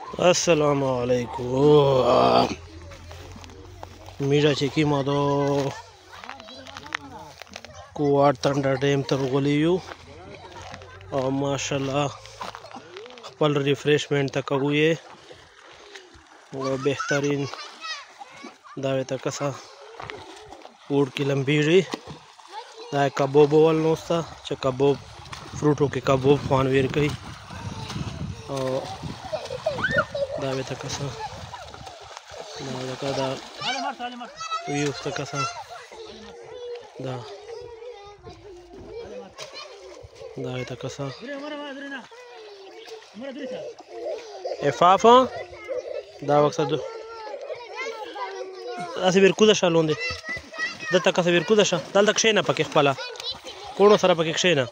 Assalamu alaikum. Mira cheki mado Kuwait Thunder Dam ته غولي یو او ماشاءالله خپل ریفریشمنٹ ته کوی او بهترین دا وته کسا وډ کې لمبيږي دا کبوب ول نوستا چې کبوب فروټو کې کبوب خوان ویر کوي او دا وته کسا دا ویو ته کسا دا وته کسا افافا دا مقصد اسی ورکوزه شالوندې دته کسه ورکوزه شه دلته کښینه پکې خپل کوړو سره پکې کښینه